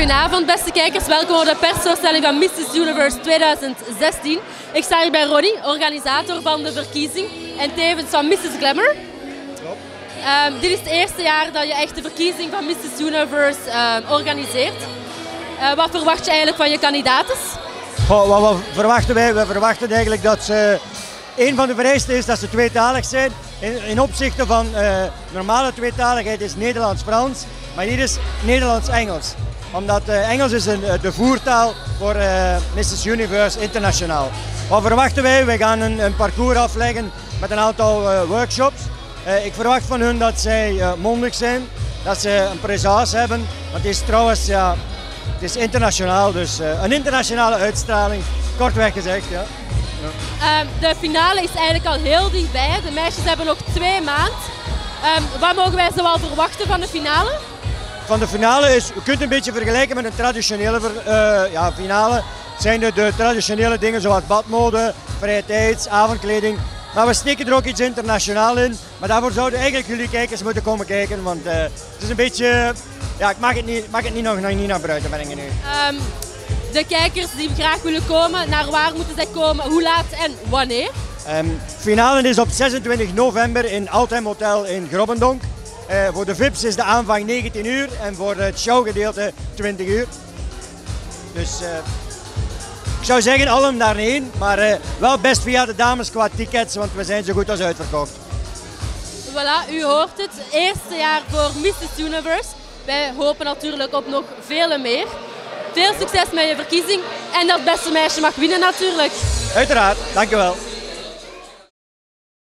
Goedenavond beste kijkers, welkom op de persvoorstelling van Mrs. Universe 2016. Ik sta hier bij Ronnie, organisator van de verkiezing en tevens van Mrs. Glamour. Dit is het eerste jaar dat je echt de verkiezing van Mrs. Universe organiseert. Wat verwacht je eigenlijk van je kandidaten? Wat verwachten wij? We verwachten eigenlijk dat ze... Een van de vereisten is dat ze tweetalig zijn. In opzichte van normale tweetaligheid is Nederlands-Frans, maar hier is Nederlands-Engels. Omdat Engels is de voertaal voor Mrs. Universe internationaal. Wat verwachten wij? Wij gaan een parcours afleggen met een aantal workshops. Ik verwacht van hun dat zij mondig zijn, dat ze een présence hebben. Want het is trouwens, ja, het is internationaal, dus een internationale uitstraling, kortweg gezegd. Ja. De finale is eigenlijk al heel dichtbij. De meisjes hebben nog 2 maanden. Wat mogen wij zoal verwachten van de finale? Van de finale is, je kunt een beetje vergelijken met een traditionele finale. Het zijn de traditionele dingen zoals badmode, vrije tijds, avondkleding. Maar we steken er ook iets internationaal in. Maar daarvoor zouden eigenlijk jullie kijkers moeten komen kijken. Want het is een beetje... Ja, ik mag het niet naar buiten brengen nu. De kijkers die graag willen komen, naar waar moeten zij komen, hoe laat en wanneer? Finale is op 26 november in Altheim Hotel in Grobbendonk. Voor de VIP's is de aanvang 19 uur en voor het showgedeelte 20 uur. Dus ik zou zeggen allen daarheen, maar wel best via de dames qua tickets, want we zijn zo goed als uitverkocht. Voilà, u hoort het. Eerste jaar voor Mrs. Universe. Wij hopen natuurlijk op nog vele meer. Veel succes met je verkiezing en dat beste meisje mag winnen natuurlijk. Uiteraard, dankjewel.